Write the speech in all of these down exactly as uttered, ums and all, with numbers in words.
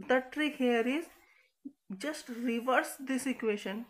the trick here is just reverse this equation.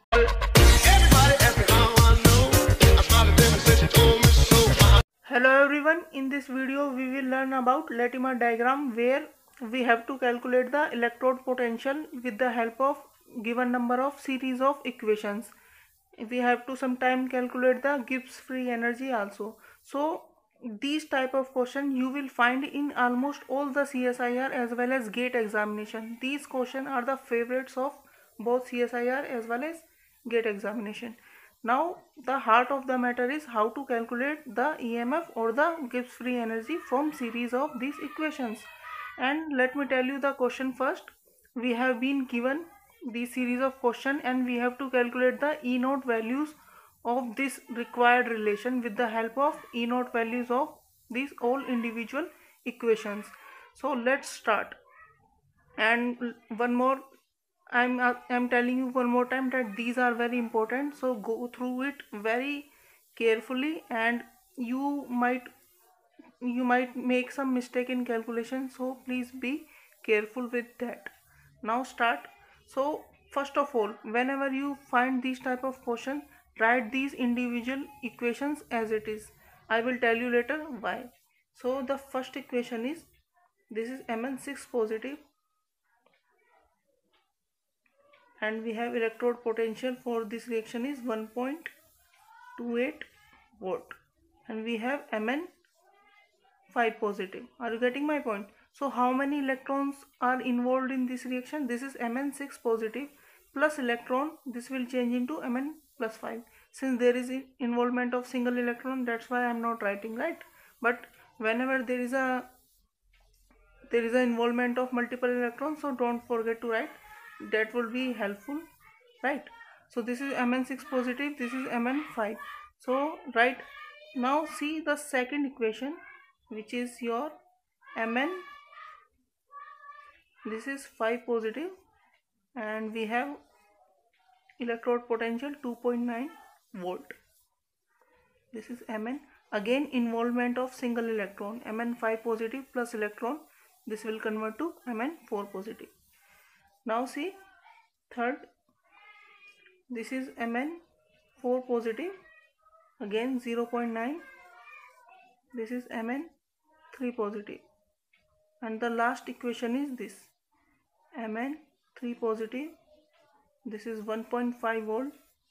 Hello everyone, in this video we will learn about Latimer diagram, where we have to calculate the electrode potential with the help of given number of series of equations. We have to sometime calculate the Gibbs free energy also. So these type of question you will find in almost all the C S I R as well as GATE examination. These questions are the favorites of both C S I R as well as GATE examination. Now the heart of the matter is how to calculate the E M F or the Gibbs free energy from series of these equations. And let me tell you the question first. We have been given the series of question and we have to calculate the E naught values of this required relation with the help of E naught values of these all individual equations. So let's start. And one more, I'm I'm telling you one more time that these are very important, so go through it very carefully, and you might you might make some mistake in calculation, so please be careful with that. Now start. So first of all, whenever you find these type of question, write these individual equations as it is. I will tell you later why. So the first equation is, this is M n six positive, and we have electrode potential for this reaction is one point two eight volt, and we have M n five positive. Are you getting my point? So how many electrons are involved in this reaction? This is M n six positive plus electron. This will change into M n plus five. Since there is involvement of single electron, that's why I am not writing, right? But whenever there is a there is an involvement of multiple electrons, so don't forget to write. That will be helpful, right? So this is M n six positive, this is M n five. So right now see the second equation, which is your M n, this is five positive, and we have electrode potential two point nine volt. This is M n, again involvement of single electron, M n five positive plus electron, this will convert to M n four positive. Now see third, this is M n four positive, again zero point nine, this is M n three positive, and the last equation is this M n three positive, this is one point five volt,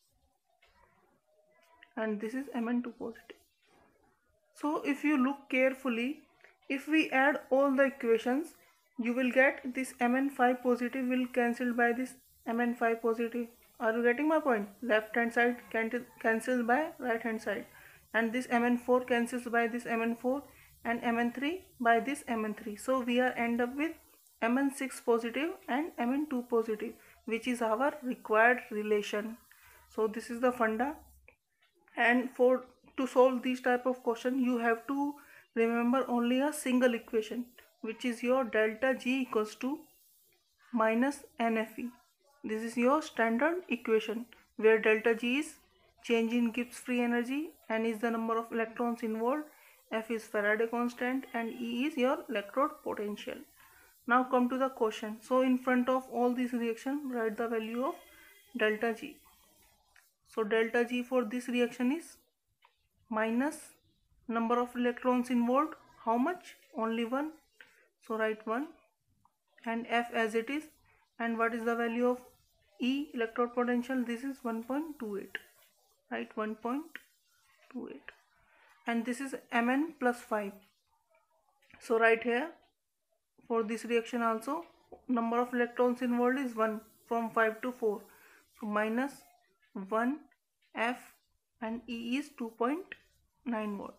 and this is M n two positive. So if you look carefully, if we add all the equations, you will get this M n five positive will cancel by this M n five positive. Are you getting my point? Left hand side cancels by right hand side, and this M n four cancels by this M n four, and M n three by this M n three. So we are end up with M n six positive and M n two positive, which is our required relation. So this is the funda, and for to solve this type of question, you have to remember only a single equation, which is your delta G equals to minus N F E. This is your standard equation, where delta G is change in Gibbs free energy, N is the number of electrons involved, F is Faraday constant, and E is your electrode potential. Now come to the question. So in front of all these reactions, write the value of delta G. So delta G for this reaction is minus number of electrons involved, how much? Only one. So write one, and F as it is, and what is the value of E, electrode potential? This is one point two eight, right? one point two eight, and this is M n plus five. So right here for this reaction also, number of electrons involved is one, from five to four, so minus one F, and E is two point nine volt.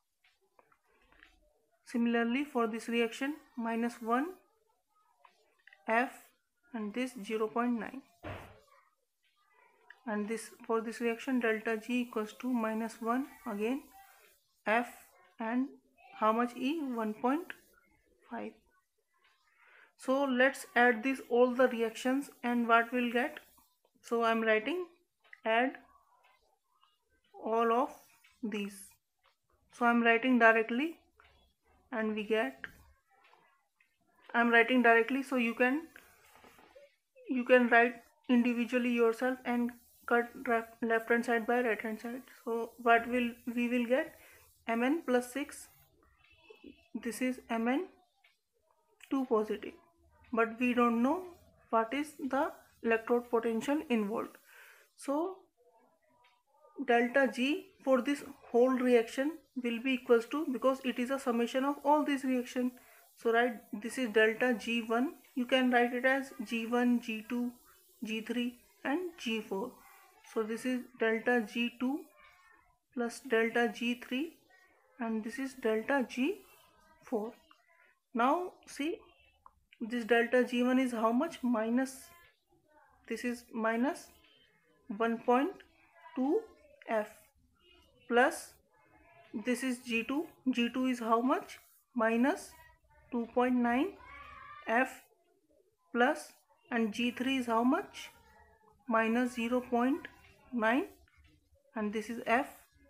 Similarly for this reaction, minus one F, and this zero point nine, and this for this reaction delta G equals to minus one, again F, and how much E? one point five. So let's add this all the reactions, and what we'll get? So I'm writing add all of these. So I'm writing directly, and we get I'm writing directly, so you can you can write individually yourself and cut left hand side by right hand side. So what will we will get? Mn plus six, this is Mn two positive, but we don't know what is the electrode potential involved. So delta G for this whole reaction will be equals to, because it is a summation of all these reaction, so right, this is delta G one. You can write it as G one, G two, G three and G four. So this is delta G two plus delta G three and this is delta G four. Now see, this delta G one is how much? Minus, this is minus one point two F, plus this is G two. G two is how much? Minus two point nine F, plus, and G three is how much? Minus zero point nine, and this is F,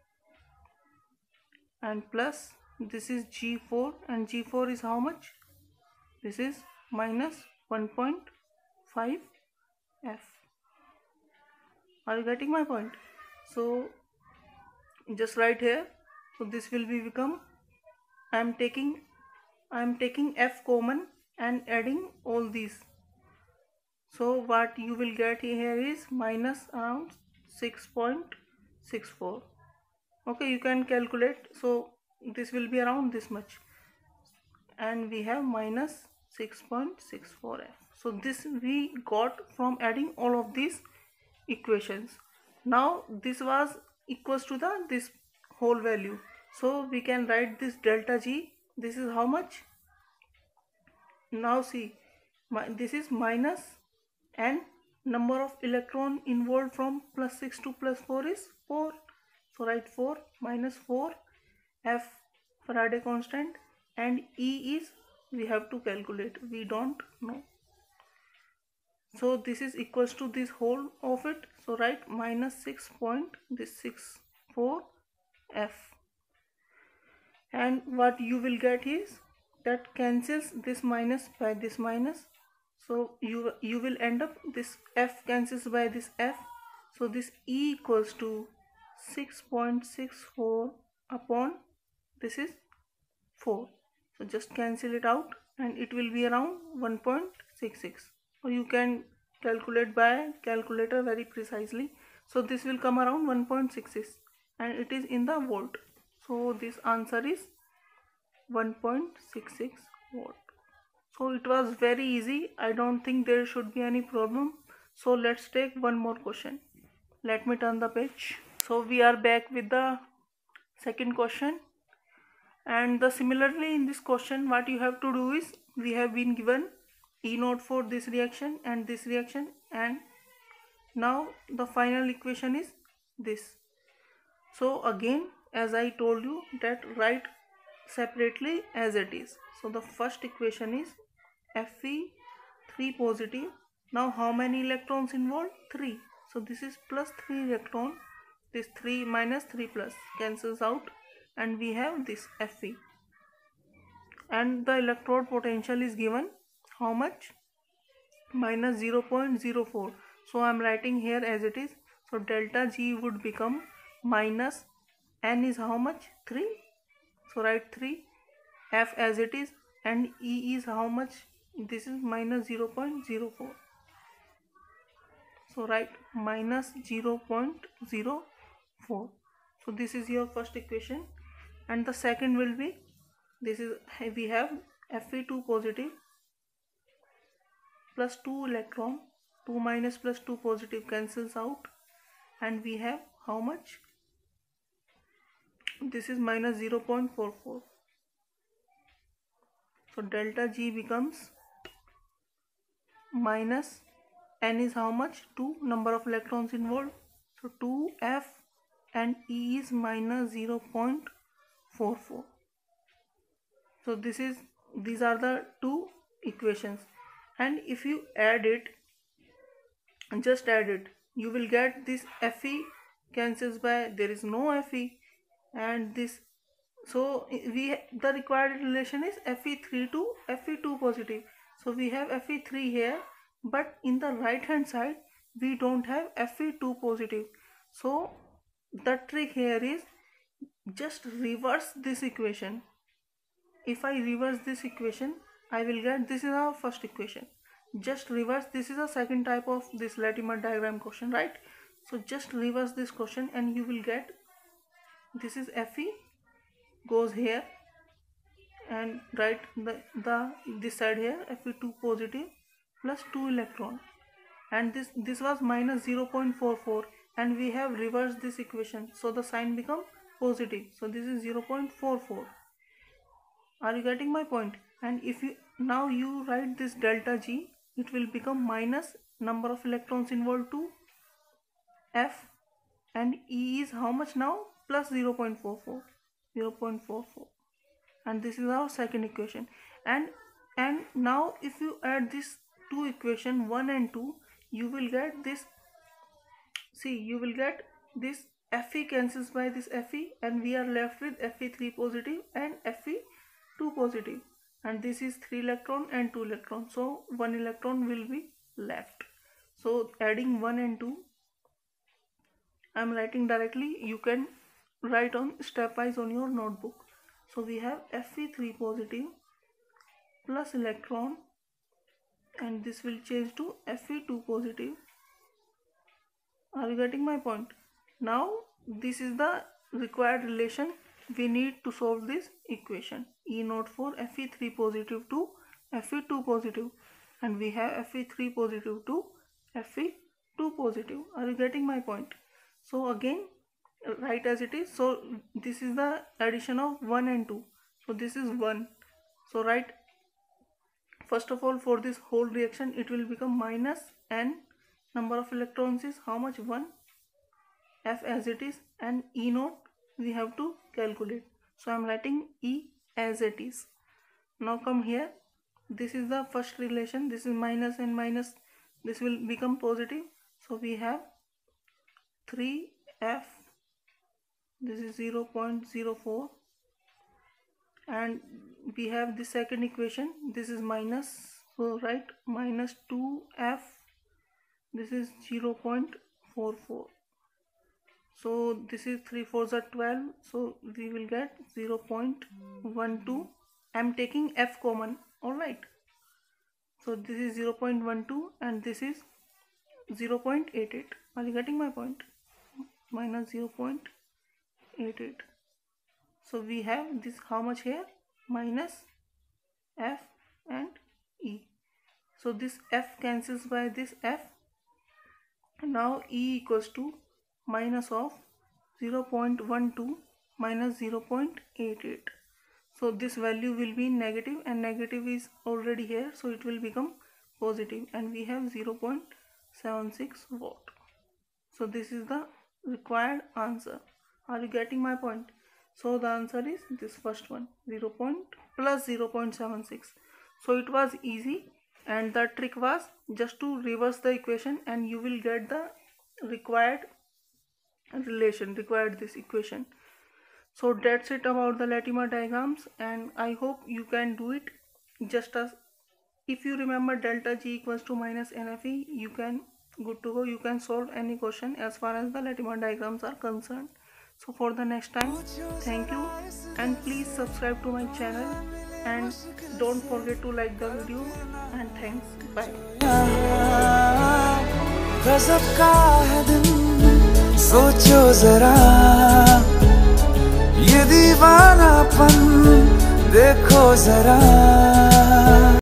and plus this is G four, and G four is how much? This is minus one point five F. Are you getting my point? So just write here. So this will be become, I am taking I am taking F common and adding all these. So what you will get here is minus around six point six four. Okay, you can calculate. So this will be around this much, and we have minus six point six four F. So this we got from adding all of these equations. Now this was equals to the this whole value, so we can write this delta G. This is how much? Now see, my, this is minus, and number of electron involved from plus six to plus four is four. So write four minus four F, Faraday constant, and E is, we have to calculate, we don't know. So this is equals to this whole of it. So write minus six point this six four F, and what you will get is that cancels this minus by this minus. So you you will end up, this F cancels by this F. So this E equals to six point six four upon this is four. So just cancel it out and it will be around one point six six. Or you can calculate by calculator very precisely. So this will come around one point six six and it is in the volt. So this answer is one point six six volt. So it was very easy. I don't think there should be any problem. So let's take one more question. Let me turn the page. So we are back with the second question, and the similarly in this question what you have to do is, we have been given E naught for this reaction and this reaction, and now the final equation is this. So again, as I told you, that write separately as it is. So the first equation is Fe three positive. Now how many electrons involved? three. So this is plus three electron. This three minus three plus cancels out, and we have this Fe. And the electrode potential is given how much? Minus zero point zero four. So I am writing here as it is. So delta G would become minus, N is how much? three. So write three, F as it is, and E is how much? This is minus zero point zero four. So write minus zero point zero four. So this is your first equation, and the second will be, this is, we have Fe two positive plus two electron, two minus plus two positive cancels out, and we have how much? This is minus zero point four four. So delta G becomes minus, N is how much? two, number of electrons involved. So two F, and E is minus zero point four four. So this is, these are the two equations, and if you add it, just add it, you will get this Fe cancels by, there is no Fe, and this, so we, the required relation is Fe three to Fe two positive. So we have Fe three here, but in the right hand side we don't have F E two positive. So the trick here is just reverse this equation. If I reverse this equation, I will get, this is our first equation, just reverse, this is a second type of this Latimer diagram question, right? So just reverse this question and you will get, this is Fe goes here and write the, the this side here, Fe two positive plus two electron, and this this was minus zero point four four, and we have reversed this equation, so the sign become positive, so this is zero point four four. Are you getting my point? And if you now you write this delta G, it will become minus number of electrons involved to F, and E is how much now? Plus zero point four four, zero point four four, and this is our second equation. And and now if you add this two equation one and two, you will get this, see, you will get this Fe cancels by this Fe, and we are left with Fe three positive and Fe two positive, and this is three electron and two electron, so one electron will be left. So adding one and two, I am writing directly, you can write on stepwise on your notebook. So we have Fe three positive plus electron, and this will change to Fe two positive. Are you getting my point? Now this is the required relation we need to solve this equation, E naught for Fe three positive to Fe two positive, and we have Fe three positive to Fe two positive. Are you getting my point? So again write as it is. So this is the addition of one and two, so this is one. So write, first of all, for this whole reaction it will become minus n, number of electrons is how much? one, F as it is, and E naught we have to calculate, so I am writing E as it is. Now come here, this is the first relation, this is minus and minus, this will become positive, so we have three F, this is zero point zero four, and we have the second equation, this is minus, so write minus two F, this is zero point four four. So this is three fours are twelve, so we will get zero point one two. I am taking F common, alright. So this is zero point one two and this is zero point eight eight. Are you getting my point? Minus zero point eight eight. So we have this, how much here? Minus F and E. So this F cancels by this F. Now E equals to minus of zero point one two minus zero point eight eight. So this value will be negative, and negative is already here, so it will become positive, and we have zero point seven six watt. So this is the required answer. Are you getting my point? So the answer is this first one, zero point plus zero point seven six. So it was easy, and the trick was just to reverse the equation and you will get the required relation, required this equation. So that's it about the Latimer diagrams, and I hope you can do it. Just as if you remember delta G equals to minus N F E, you can good to go, you can solve any question as far as the Latimer diagrams are concerned. So for the next time, thank you, and please subscribe to my channel, and don't forget to like the video, and thanks, bye. सोचो जरा ये दीवानापन देखो जरा